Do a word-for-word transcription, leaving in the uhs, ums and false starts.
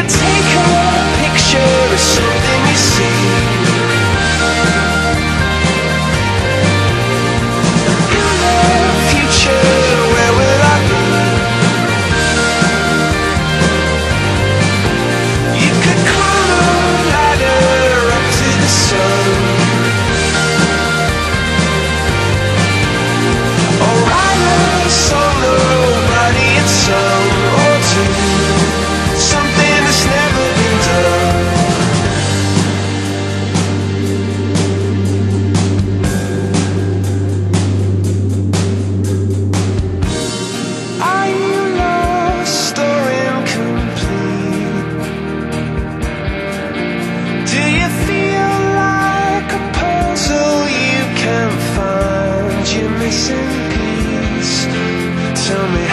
take a picture of something you see. In the future, where will I be? You could climb a ladder up to the sun, or write a song nobody had sung, or do something that's never been done. Are you lost or incomplete? Do you feel like a puzzle you can't find your missing piece? Tell me